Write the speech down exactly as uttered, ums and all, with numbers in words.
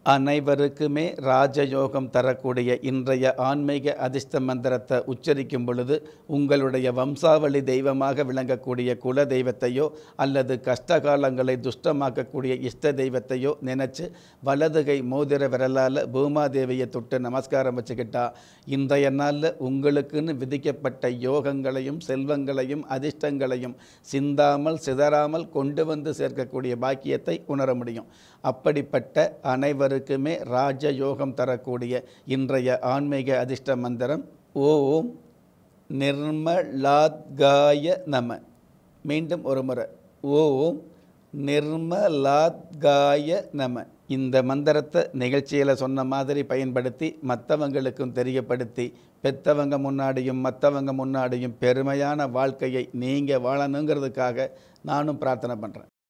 அனைவருக்குமே ராஜயோகம் தரக்கூடிய இன்றைய ஆன்மீக அதிர்ஷ்ட மந்திரத்தை உச்சரிக்கும் பொழுது உங்களுடைய வம்சாவளி தெய்வமாக விளங்கக்கூடிய குல தெய்வத்தையோ அல்லது கஷ்டகாலங்களை துஷ்டமாக்கக்கூடிய இஷ்ட தெய்வத்தையோ நினச்சி வலதுகை மோதிர விரலால் பூமாதேவியை தொட்டு நமஸ்காரம் வச்சுக்கிட்டா இன்றைய நாளில் உங்களுக்குன்னு விதிக்கப்பட்ட யோகங்களையும் செல்வங்களையும் அதிர்ஷ்டங்களையும் சிந்தாமல் சிதறாமல் கொண்டு வந்து சேர்க்கக்கூடிய பாக்கியத்தை உணர முடியும். அப்படிப்பட்ட அனைவருக்குமே ராஜயோகம் தரக்கூடிய இன்றைய ஆன்மீக அதிர்ஷ்ட மந்திரம் ஓம் நிர்மலாத்காய நம. மீண்டும் ஒரு முறை ஓம் நிர்மலாத்காய நம. இந்த மந்திரத்தை நிகழ்ச்சியில் சொன்ன மாதிரி பயன்படுத்தி மற்றவங்களுக்கும் தெரியப்படுத்தி பெற்றவங்க முன்னாடியும் மற்றவங்க முன்னாடியும் பெருமையான வாழ்க்கையை நீங்கள் வாழணுங்கிறதுக்காக நானும் பிரார்த்தனை பண்ணுறேன்.